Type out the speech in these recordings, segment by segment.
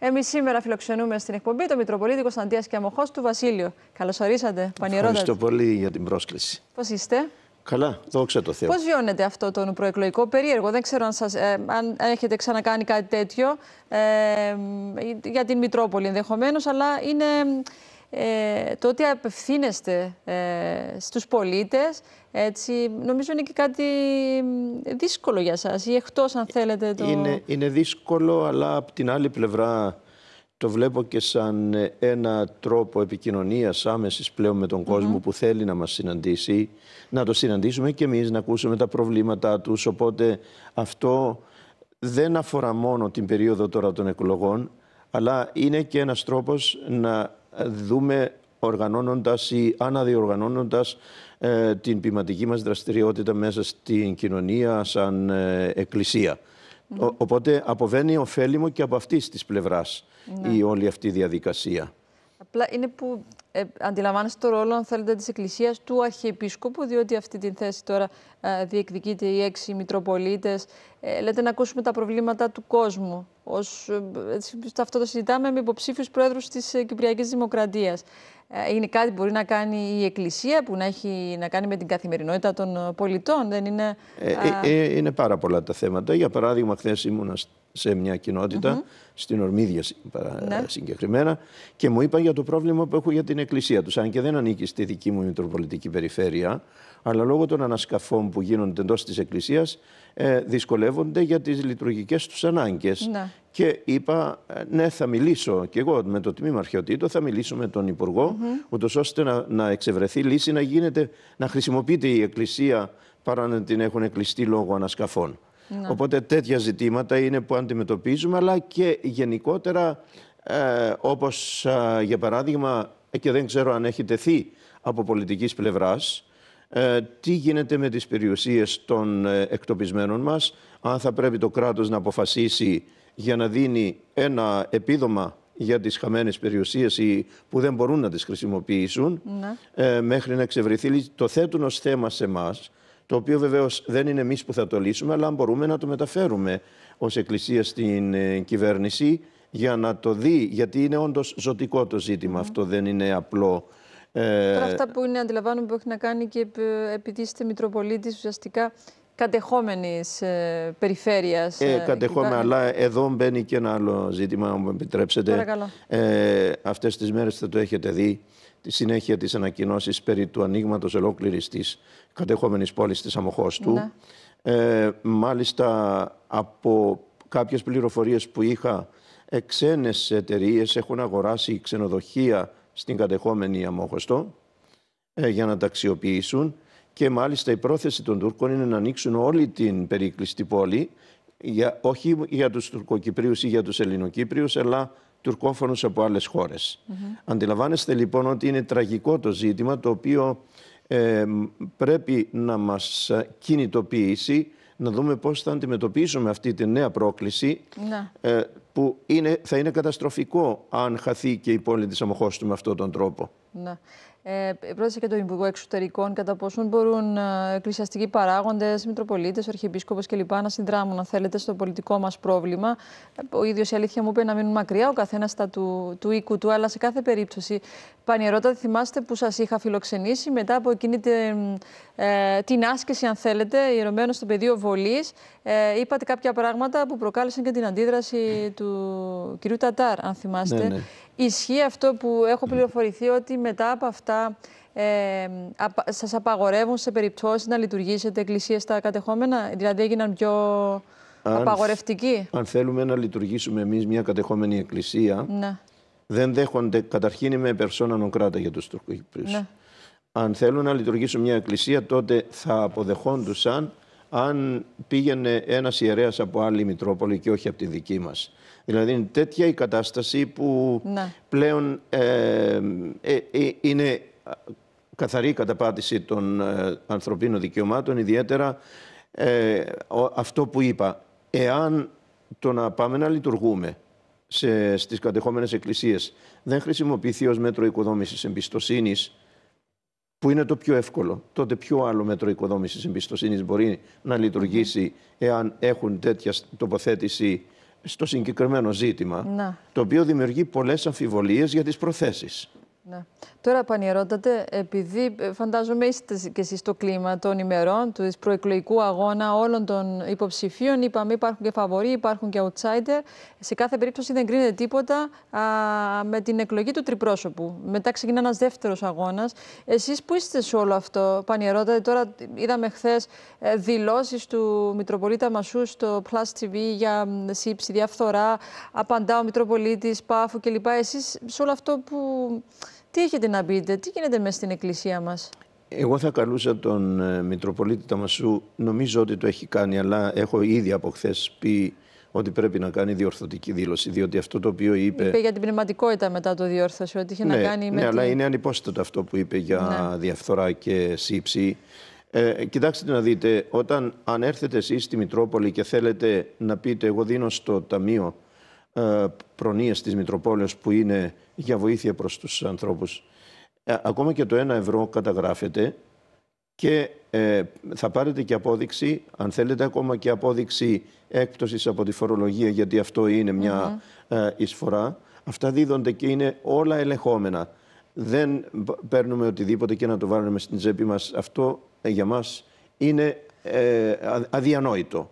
Εμείς σήμερα φιλοξενούμε στην εκπομπή τον Μητροπολίτη Κωνσταντίας και Αμοχώστου του Βασίλειο. Καλώς ορίσατε, Πανιερότατη. Ευχαριστώ πολύ για την πρόσκληση. Πώς είστε? Καλά, δόξα τω Θεώ. Πώς βιώνετε αυτό το προεκλογικό περίεργο? Δεν ξέρω αν έχετε ξανακάνει κάτι τέτοιο για την Μητρόπολη ενδεχομένως, αλλά είναι το ότι απευθύνεστε στους πολίτες, έτσι, νομίζω είναι και κάτι δύσκολο για σας ή εκτός αν θέλετε. Είναι δύσκολο, αλλά από την άλλη πλευρά το βλέπω και σαν ένα τρόπο επικοινωνίας άμεσης πλέον με τον κόσμο που θέλει να μας συναντήσει, να το συναντήσουμε και εμείς, να ακούσουμε τα προβλήματά τους. Οπότε αυτό δεν αφορά μόνο την περίοδο τώρα των εκλογών, αλλά είναι και ένας τρόπος να δούμε οργανώνοντας ή αναδιοργανώνοντας την ποιηματική μας δραστηριότητα μέσα στην κοινωνία σαν εκκλησία. Οπότε αποβαίνει ωφέλιμο και από αυτής της πλευράς η όλη αυτή διαδικασία. Απλά είναι που αντιλαμβάνεστε το ρόλο, αν θέλετε, της Εκκλησίας του Αρχιεπίσκοπου, διότι αυτή την θέση τώρα διεκδικείται οι 6 Μητροπολίτες. Λέτε να ακούσουμε τα προβλήματα του κόσμου. Αυτό το συζητάμε με υποψήφιους πρόεδρους της Κυπριακής Δημοκρατίας. Είναι κάτι που μπορεί να κάνει η Εκκλησία, που να έχει να κάνει με την καθημερινότητα των πολιτών, δεν είναι? Είναι πάρα πολλά τα θέματα. Για παράδειγμα, χθες ήμουνα σε μια κοινότητα, στην Ορμίδια συγκεκριμένα, και μου είπαν για το πρόβλημα που έχω για την εκκλησία τους. Αν και δεν ανήκει στη δική μου Μητροπολιτική Περιφέρεια, αλλά λόγω των ανασκαφών που γίνονται εντός της εκκλησίας, δυσκολεύονται για τις λειτουργικές τους ανάγκες. Και είπα, ναι, θα μιλήσω και εγώ με το τμήμα Αρχαιοτήτων, θα μιλήσω με τον Υπουργό, ούτως ώστε να εξευρεθεί λύση, να χρησιμοποιείται η εκκλησία παρά να την έχουν κλειστεί λόγω ανασκαφών. Οπότε τέτοια ζητήματα είναι που αντιμετωπίζουμε, αλλά και γενικότερα όπως για παράδειγμα, και δεν ξέρω αν έχει τεθεί από πολιτικής πλευράς, τι γίνεται με τις περιουσίες των εκτοπισμένων μας, αν θα πρέπει το κράτος να αποφασίσει για να δίνει ένα επίδομα για τις χαμένες περιουσίες που δεν μπορούν να τις χρησιμοποιήσουν, μέχρι να εξευρεθεί. Το θέτουν ως θέμα σε εμάς, το οποίο βεβαίως δεν είναι εμείς που θα το λύσουμε, αλλά μπορούμε να το μεταφέρουμε ως Εκκλησία στην κυβέρνηση για να το δει, γιατί είναι όντως ζωτικό το ζήτημα αυτό, δεν είναι απλό. Τώρα αυτά που είναι, αντιλαμβάνομαι, που έχει να κάνει και επειδή είστε Μητροπολίτης ουσιαστικά κατεχόμενης περιφέρειας. Κατεχόμενα, αλλά εδώ μπαίνει και ένα άλλο ζήτημα, αν μου επιτρέψετε. Παρακαλώ. Αυτές τις μέρες θα το έχετε δει, τη συνέχεια της ανακοινώσης περί του ανοίγματος ολόκληρης της κατεχόμενης πόλης της Αμοχώστου. Μάλιστα, από κάποιες πληροφορίες που είχα, ξένες εταιρείες έχουν αγοράσει ξενοδοχεία στην κατεχόμενη Αμόχωστο για να τα αξιοποιήσουν, και μάλιστα η πρόθεση των Τούρκων είναι να ανοίξουν όλη την περίκλειστη πόλη, όχι για τους Τουρκοκυπρίους ή για τους Ελληνοκύπριους, αλλά τουρκόφωνους από άλλες χώρες. Αντιλαμβάνεστε λοιπόν ότι είναι τραγικό το ζήτημα, το οποίο πρέπει να μας κινητοποιήσει, να δούμε πώς θα αντιμετωπίσουμε αυτή τη νέα πρόκληση, που θα είναι καταστροφικό αν χαθεί και η πόλη της Αμοχώστου με αυτόν τον τρόπο. Ρώτησα και τον Υπουργό Εξωτερικών κατά πόσον μπορούν εκκλησιαστικοί παράγοντες, Μητροπολίτες, Αρχιεπίσκοπος κλπ. Να συνδράμουν, αν θέλετε, στο πολιτικό μας πρόβλημα. Ο ίδιος, η αλήθεια μου είπε, να μείνουν μακριά, ο καθένας στα του οίκου του, αλλά σε κάθε περίπτωση. Πανιερότατη, θυμάστε που σας είχα φιλοξενήσει μετά από εκείνη την άσκηση, αν θέλετε, ιερωμένο στο πεδίο βολής. Είπατε κάποια πράγματα που προκάλεσαν και την αντίδραση του κυρίου Τατάρ, αν θυμάστε. Ισχύει αυτό που έχω πληροφορηθεί, ότι μετά από αυτά σας απαγορεύουν σε περιπτώσεις να λειτουργήσετε εκκλησίες στα κατεχόμενα, δηλαδή έγιναν πιο απαγορευτικοί? Αν θέλουμε να λειτουργήσουμε εμείς μια κατεχόμενη εκκλησία, δεν δέχονται, καταρχήν είμαι persona non grata για τους Τουρκοκυπρίους. Αν θέλουν να λειτουργήσουν μια εκκλησία, τότε θα αποδεχόντουσαν αν πήγαινε ένας ιερέας από άλλη Μητρόπολη και όχι από τη δική μας. Δηλαδή είναι τέτοια η κατάσταση που πλέον είναι καθαρή καταπάτηση των ανθρωπίνων δικαιωμάτων, ιδιαίτερα αυτό που είπα. Εάν το να πάμε να λειτουργούμε στις κατεχόμενες εκκλησίες δεν χρησιμοποιηθεί ως μέτρο οικοδόμησης εμπιστοσύνης, που είναι το πιο εύκολο, τότε ποιο άλλο μέτρο οικοδόμησης εμπιστοσύνης μπορεί να λειτουργήσει εάν έχουν τέτοια τοποθέτηση στο συγκεκριμένο ζήτημα, το οποίο δημιουργεί πολλές αμφιβολίες για τις προθέσεις. Ναι. Τώρα, πανιερότατε, επειδή φαντάζομαι είστε και εσείς στο κλίμα των ημερών του προεκλογικού αγώνα όλων των υποψηφίων, είπαμε υπάρχουν και φαβορί, υπάρχουν και outsider. Σε κάθε περίπτωση δεν κρίνεται τίποτα με την εκλογή του τριπρόσωπου. Μετά ξεκινά ένας δεύτερος αγώνας. Εσείς που είστε σε όλο αυτό, πανιερότατε, τώρα είδαμε χθες δηλώσεις του Μητροπολίτα Μασού στο Plus TV για σύψη, διαφθορά, απαντά ο Μητροπολίτης Πάφου κλπ. Εσείς σε όλο αυτό που... Τι έχετε να πείτε, τι γίνεται μέσα στην εκκλησία μας? Εγώ θα καλούσα τον Μητροπολίτη Ταμασού, νομίζω ότι το έχει κάνει, αλλά έχω ήδη από χθες πει ότι πρέπει να κάνει διορθωτική δήλωση, διότι αυτό το οποίο είπε... Είπε για την πνευματικότητα μετά το διόρθωση, ότι είχε να κάνει με αλλά είναι ανυπόστατο αυτό που είπε για διαφθορά και σύψη. Κοιτάξτε να δείτε, αν έρθετε εσείς στη Μητρόπολη και θέλετε να πείτε εγώ δίνω στο Ταμείο προνοίες της Μητροπόλεως που είναι για βοήθεια προς τους ανθρώπους, ακόμα και το 1 ευρώ καταγράφεται και θα πάρετε και απόδειξη, αν θέλετε ακόμα και απόδειξη έκπτωσης από τη φορολογία, γιατί αυτό είναι μια εισφορά. Αυτά δίδονται και είναι όλα ελεγχόμενα. Δεν παίρνουμε οτιδήποτε και να το βάλουμε στην τσέπη μας. Αυτό για μας είναι αδιανόητο.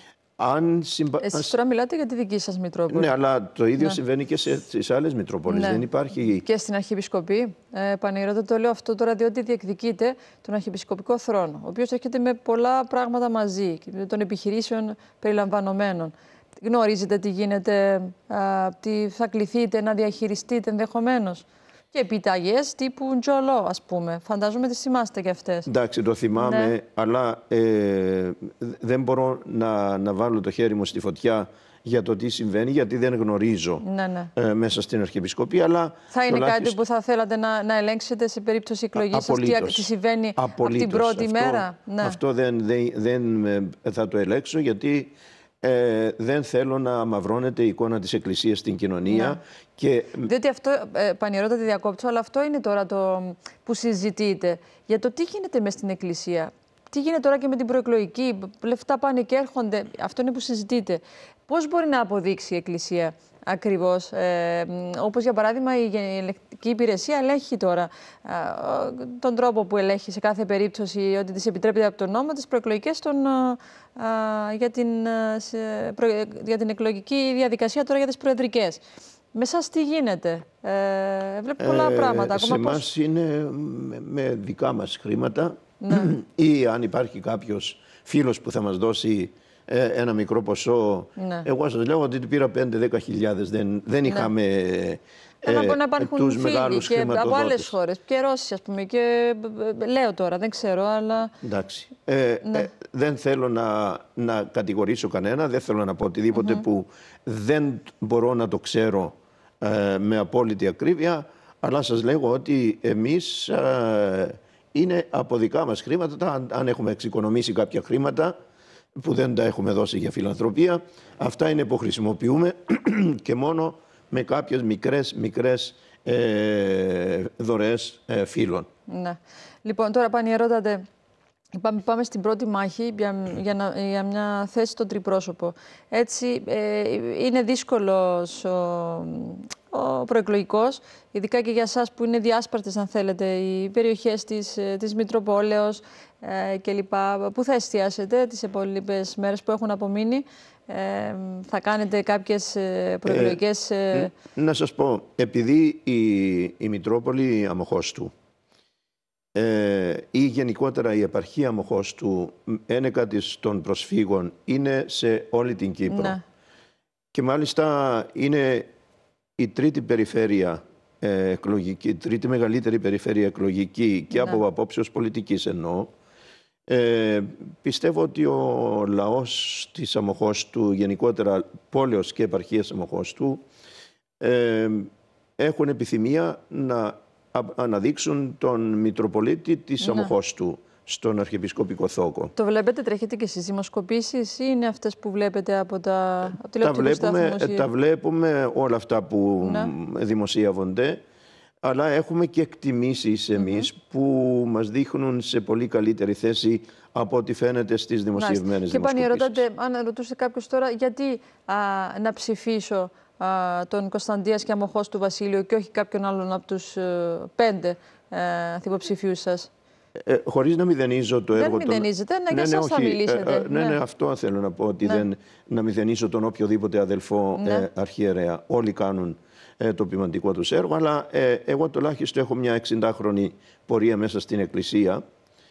Εσείς τώρα μιλάτε για τη δική σας Μητρόπολη. Ναι, αλλά το ίδιο συμβαίνει και στις άλλες Μητροπόλεις. Δεν υπάρχει... Και στην Αρχιεπισκοπή. Παναγιώτα, το λέω αυτό τώρα διότι διεκδικείται τον Αρχιεπισκοπικό θρόνο, ο οποίος έρχεται με πολλά πράγματα μαζί, των επιχειρήσεων περιλαμβανομένων. Γνωρίζετε τι γίνεται, τι θα κληθείτε να διαχειριστείτε ενδεχομένως? Και επιταγές τύπου Τζολό, ας πούμε. Φαντάζομαι τις θυμάστε και αυτές. Εντάξει, το θυμάμαι, αλλά δεν μπορώ να βάλω το χέρι μου στη φωτιά για το τι συμβαίνει, γιατί δεν γνωρίζω μέσα στην Αρχιεπισκοπή. Αλλά θα είναι κάτι που θα θέλατε να ελέγξετε σε περίπτωση εκλογής σας, τι συμβαίνει από την πρώτη μέρα? Αυτό δεν θα το ελέγξω, γιατί δεν θέλω να αμαυρώνεται η εικόνα της Εκκλησίας στην κοινωνία. Και... Διότι αυτό, Πανιερώτα, τη διακόπτω, αλλά αυτό είναι τώρα το που συζητείτε. Για το τι γίνεται μες στην Εκκλησία. Τι γίνεται τώρα και με την προεκλογική, λεφτά πάνε και έρχονται. Αυτό είναι που συζητείτε. Πώς μπορεί να αποδείξει η Εκκλησία ακριβώς? Όπως για παράδειγμα η Ελεκτική Υπηρεσία ελέγχει τώρα τον τρόπο που ελέγχει σε κάθε περίπτωση, ότι της επιτρέπεται από τον νόμο τις προεκλογικές για την εκλογική διαδικασία τώρα για τις προεδρικές. Με εσάς τι γίνεται? Βλέπω πολλά πράγματα. Σε εμάς είναι με δικά μας χρήματα ή αν υπάρχει κάποιος φίλος που θα μας δώσει ένα μικρό ποσό. Εγώ σας λέω ότι πήρα 5-10 χιλιάδες. Δεν είχαμε να υπάρχουν τους φίλοι μεγάλους και χρηματοδότες. από άλλες χώρες, και Ρώσοι ας πούμε, και λέω τώρα, δεν ξέρω, αλλά... Εντάξει. Δεν θέλω να κατηγορήσω κανένα, δεν θέλω να πω οτιδήποτε που δεν μπορώ να το ξέρω με απόλυτη ακρίβεια, αλλά σας λέγω ότι εμείς είναι από δικά μας χρήματα. Αν έχουμε εξοικονομήσει κάποια χρήματα που δεν τα έχουμε δώσει για φιλανθρωπία, αυτά είναι που χρησιμοποιούμε και μόνο με κάποιες μικρές δωρεές φίλων. Ναι. Λοιπόν, τώρα Πανιερώτατε, πάμε στην πρώτη μάχη για μια θέση στο τριπρόσωπο. Έτσι, είναι δύσκολος ο προεκλογικός, ειδικά και για εσάς που είναι διάσπαρτες, αν θέλετε, οι περιοχές της Μητροπόλεως κλπ. Πού θα εστιάσετε τις υπόλοιπες μέρες που έχουν απομείνει? Θα κάνετε κάποιες προεκλογικές... Να σας πω, επειδή η Μητρόπολη Αμοχώστου ή γενικότερα η επαρχία Αμοχώστου, ένεκα της των προσφύγων, είναι σε όλη την Κύπρο. Και μάλιστα είναι η τρίτη περιφέρεια εκλογική, τρίτη μεγαλύτερη περιφέρεια εκλογική και από απόψεως πολιτικής εννοώ. Πιστεύω ότι ο λαός της Αμοχώστου, γενικότερα πόλεως και επαρχίας Αμοχώστου, έχουν επιθυμία να αναδείξουν τον Μητροπολίτη της Αμοχώστου στον Αρχιεπισκοπικό Θόκο. Το βλέπετε, τρέχετε και στις δημοσκοπήσεις ή είναι αυτές που βλέπετε από τα τηλεοπτικούς σταθμούς? Τα βλέπουμε όλα αυτά που δημοσιεύονται. αλλά έχουμε και εκτιμήσεις εμείς που μας δείχνουν σε πολύ καλύτερη θέση από ό,τι φαίνεται στις δημοσιευμένες δημοσκοπήσεις. Και πανιερωτάτε, αν ρωτούσε κάποιος τώρα, γιατί να ψηφίσω τον Κωνσταντία Σκιαμοχώ του Βασίλειο και όχι κάποιον άλλον από τους 5 υποψηφίους σας? Χωρίς να μηδενίζω το έργο. Δεν μηδενίζετε, για εσάς θα μιλήσετε. Ναι, αυτό θέλω να πω, ότι να μηδενίσω τον οποιοδήποτε αδελφό αρχιερέα. Όλοι κάνουν το ποιηματικό τους έργο, αλλά εγώ τουλάχιστον έχω μια 60χρονη πορεία μέσα στην Εκκλησία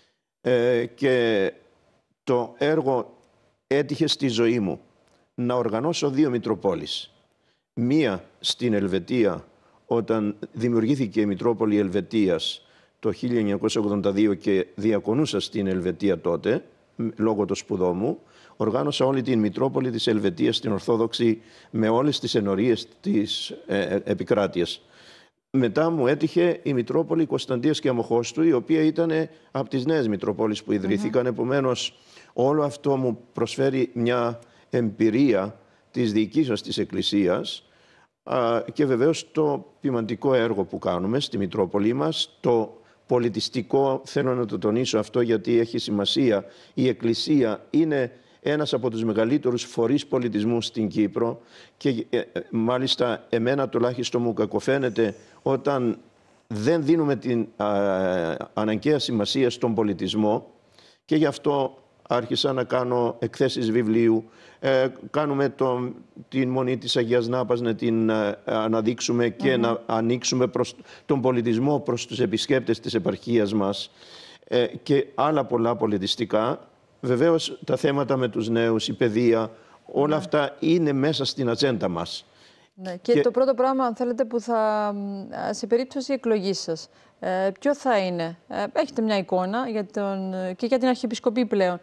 και το έργο έτυχε στη ζωή μου να οργανώσω 2 Μητροπόλεις. Μία στην Ελβετία, όταν δημιουργήθηκε η Μητρόπολη Ελβετίας το 1982 και διακονούσα στην Ελβετία τότε, λόγω των σπουδών μου, οργάνωσα όλη την Μητρόπολη της Ελβετίας, στην Ορθόδοξη, με όλες τις ενορίες της επικράτειας. Μετά μου έτυχε η Μητρόπολη Κωνσταντίας Σκιαμοχώστου, η οποία ήταν από τις νέες Μητροπόλεις που ιδρύθηκαν. Επομένως, όλο αυτό μου προσφέρει μια εμπειρία της διοικήσεως της Εκκλησίας και βεβαίως το ποιηματικό έργο που κάνουμε στη Μητρόπολη μας, το πολιτιστικό, θέλω να το τονίσω αυτό γιατί έχει σημασία. Η Εκκλησία είναι ένας από τους μεγαλύτερους φορείς πολιτισμού στην Κύπρο και μάλιστα εμένα τουλάχιστον μου κακοφαίνεται όταν δεν δίνουμε την αναγκαία σημασία στον πολιτισμό, και γι' αυτό άρχισα να κάνω εκθέσεις βιβλίου. Κάνουμε την Μονή της Αγίας Νάπας να την αναδείξουμε και να ανοίξουμε προς τον πολιτισμό, προς τους επισκέπτες της επαρχίας μας και άλλα πολλά πολιτιστικά. Βεβαίως τα θέματα με τους νέους, η παιδεία, όλα αυτά είναι μέσα στην ατζέντα μας. Ναι. Και το πρώτο πράγμα, αν θέλετε, που θα, σε περίπτωση εκλογής σας, ποιο θα είναι? Έχετε μια εικόνα και για την Αρχιεπισκοπή πλέον.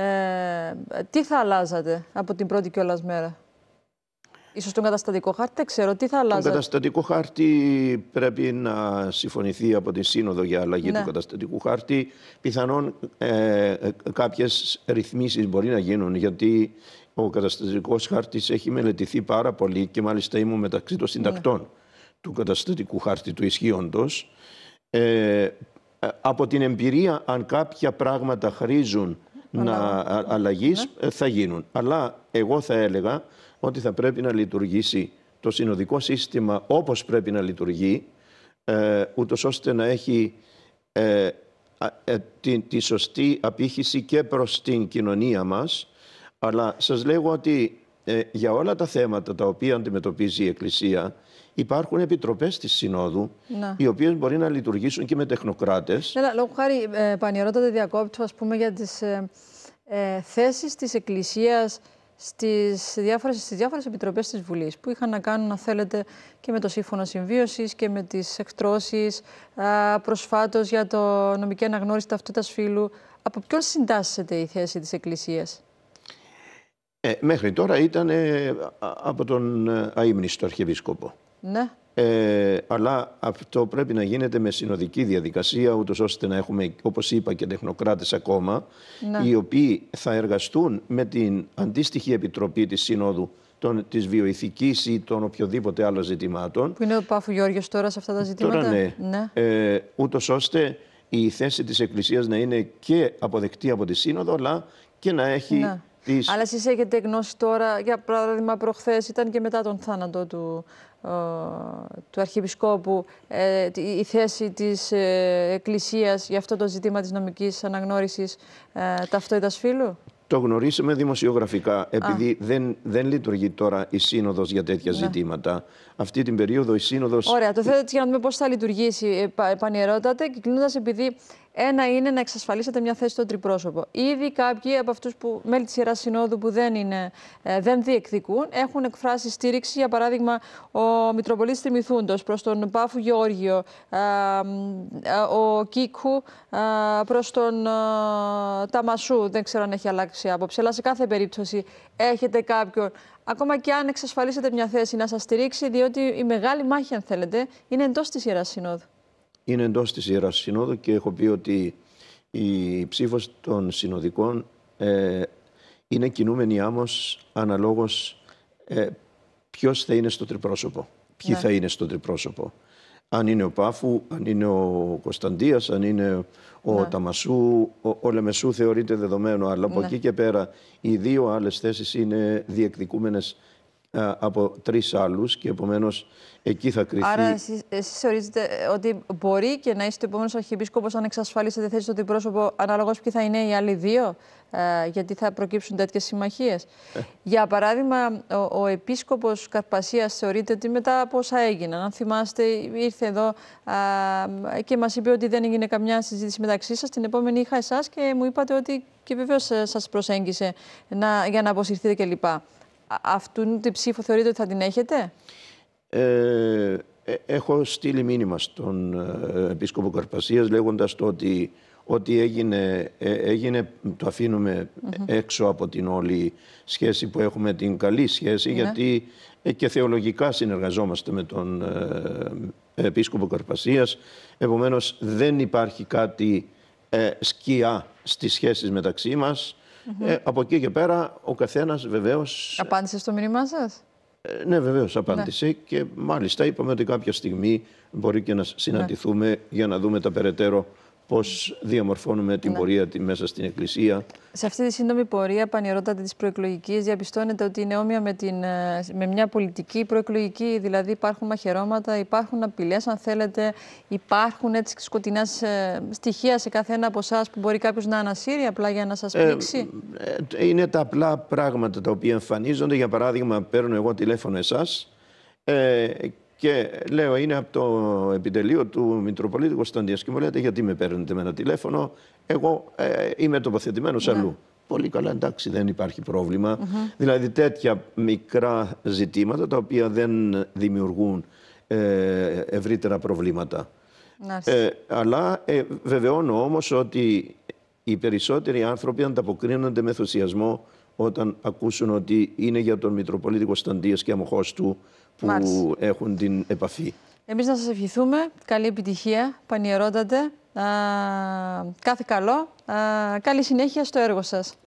Τι θα αλλάζατε από την πρώτη κιόλας μέρα? Ίσως τον καταστατικό χάρτη, δεν ξέρω. Τι θα αλλάζατε? Τον καταστατικό χάρτη πρέπει να συμφωνηθεί από τη Σύνοδο για αλλαγή του καταστατικού χάρτη. Πιθανόν κάποιες ρυθμίσεις μπορεί να γίνουν, γιατί ο καταστατικός χάρτης έχει μελετηθεί πάρα πολύ και μάλιστα ήμουν μεταξύ των συντακτών του καταστατικού χάρτη του ισχύοντος. Από την εμπειρία, αν κάποια πράγματα χρήζουν αλλαγής, θα γίνουν. Αλλά εγώ θα έλεγα ότι θα πρέπει να λειτουργήσει το συνοδικό σύστημα όπως πρέπει να λειτουργεί, ούτως ώστε να έχει τη σωστή απήχηση και προς την κοινωνία μας. Αλλά σας λέγω ότι για όλα τα θέματα τα οποία αντιμετωπίζει η Εκκλησία υπάρχουν επιτροπές της Συνόδου, οι οποίες μπορεί να λειτουργήσουν και με τεχνοκράτες. Λόγω χάρη, πανιερότατε, διακόπτω, ας πούμε, για τις θέσεις της Εκκλησίας στις διάφορες επιτροπές της Βουλής, που είχαν να κάνουν, αν θέλετε, και με το Σύμφωνο Συμβίωσης και με τις εκτρώσεις, προσφάτως για το νομική αναγνώριση ταυτότητας φύλου. Από ποιον συντάσσεται η θέση της Εκκλησίας? Μέχρι τώρα ήταν από τον αείμνηστο Αρχιεπίσκοπο. Ναι. Αλλά αυτό πρέπει να γίνεται με συνοδική διαδικασία, ούτως ώστε να έχουμε, όπως είπα, και τεχνοκράτες ακόμα, οι οποίοι θα εργαστούν με την αντίστοιχη επιτροπή της Συνόδου της βιοηθικής ή των οποιοδήποτε άλλων ζητημάτων. Που είναι ο Πάφου Γιώργιος τώρα σε αυτά τα ζητήματα. Τώρα ναι. Ούτως ώστε η θέση της Εκκλησίας να είναι και αποδεκτή από τη Σύνοδο, αλλά και να έχει... Αλλά εσείς έχετε γνώση τώρα, για παράδειγμα προχθές ήταν και μετά τον θάνατο του Αρχιεπισκόπου, η θέση της Εκκλησίας για αυτό το ζήτημα της νομικής αναγνώρισης ταυτότητας φύλου? Το γνωρίσαμε δημοσιογραφικά, επειδή δεν λειτουργεί τώρα η Σύνοδος για τέτοια ζητήματα. Αυτή την περίοδο η Σύνοδος... Ωραία, το θέλετε για να δούμε πώς θα λειτουργήσει, πανιερότατε, και κλείνοντας, επειδή ένα είναι να εξασφαλίσετε μια θέση στο τριπρόσωπο. Ήδη κάποιοι από αυτούς που μέλη της Ιεράς Συνόδου που δεν διεκδικούν έχουν εκφράσει στήριξη. Για παράδειγμα, ο Μητροπολίτης Τριμηθούντος προς τον Πάφου Γεώργιο, ο Κίκου προς τον Ταμασού. Δεν ξέρω αν έχει αλλάξει άποψη, αλλά σε κάθε περίπτωση έχετε κάποιον, ακόμα και αν εξασφαλίσετε μια θέση, να σας στηρίξει, διότι η μεγάλη μάχη, αν θέλετε, είναι εντός της Ιεράς Συνόδου. Είναι εντός της Ιεράς Συνόδου και έχω πει ότι η ψήφος των συνοδικών είναι κινούμενη άμμος αναλόγως ποιος θα είναι στο τριπρόσωπο, ποιοι θα είναι στο τριπρόσωπο. Αν είναι ο Πάφου, αν είναι ο Κωνσταντίας, αν είναι ο Ταμασού, ο Λεμεσού θεωρείται δεδομένο, αλλά από εκεί και πέρα οι δύο άλλες θέσεις είναι διεκδικούμενες από 3 άλλους και επομένως εκεί θα κριθεί. Άρα εσείς ορίζετε ότι μπορεί και να είστε ο επόμενος Αρχιεπίσκοπος αν εξασφαλίσετε θέση στο αντιπρόσωπο αναλόγως ποιοι θα είναι οι άλλοι δύο, γιατί θα προκύψουν τέτοιες συμμαχίες. Για παράδειγμα, ο Επίσκοπος Καρπασίας θεωρείται ότι μετά από όσα έγιναν, αν θυμάστε, ήρθε εδώ και μας είπε ότι δεν έγινε καμιά συζήτηση μεταξύ σας. Την επόμενη είχα εσάς και μου είπατε ότι και βεβαίως σας προσέγγισε για να αποσυρθείτε κλπ. Αυτού την ψήφο θεωρείτε ότι θα την έχετε? Έχω στείλει μήνυμα στον Επίσκοπο Καρπασίας λέγοντας το ότι έγινε, το αφήνουμε έξω από την όλη σχέση που έχουμε, την καλή σχέση, γιατί και θεολογικά συνεργαζόμαστε με τον Επίσκοπο Καρπασίας. Επομένως δεν υπάρχει κάτι σκιά στις σχέσεις μεταξύ μας. Από εκεί και πέρα ο καθένας βεβαίως... Απάντησε στο μήνυμά σας? Ναι, βεβαίως απάντησε και μάλιστα είπαμε ότι κάποια στιγμή μπορεί και να συναντηθούμε για να δούμε τα περαιτέρω πώς διαμορφώνουμε την πορεία μέσα στην Εκκλησία. Σε αυτή τη σύντομη πορεία, πανιερότατη, της προεκλογικής, διαπιστώνετε ότι είναι όμοια με μια πολιτική προεκλογική, δηλαδή υπάρχουν μαχαιρώματα, υπάρχουν απειλές, αν θέλετε, υπάρχουν έτσι σκοτεινά στοιχεία σε καθένα από εσάς που μπορεί κάποιος να ανασύρει απλά για να σας πλήξει? Είναι τα απλά πράγματα τα οποία εμφανίζονται. Για παράδειγμα, παίρνω εγώ τηλέφωνο εσάς και λέω είναι από το επιτελείο του Μητροπολίτη Κωνσταντίας και μου λέτε γιατί με παίρνετε με ένα τηλέφωνο, εγώ είμαι τοποθετημένος αλλού. Πολύ καλά, εντάξει, δεν υπάρχει πρόβλημα. Δηλαδή τέτοια μικρά ζητήματα τα οποία δεν δημιουργούν ευρύτερα προβλήματα. Αλλά βεβαιώνω όμως ότι οι περισσότεροι άνθρωποι ανταποκρίνονται με ενθουσιασμό όταν ακούσουν ότι είναι για τον Μητροπολίτη Κωνσταντίας και αμοχώς του που έχουν την επαφή. Εμείς να σας ευχηθούμε καλή επιτυχία, πανιερότατε, κάθε καλό, καλή συνέχεια στο έργο σας.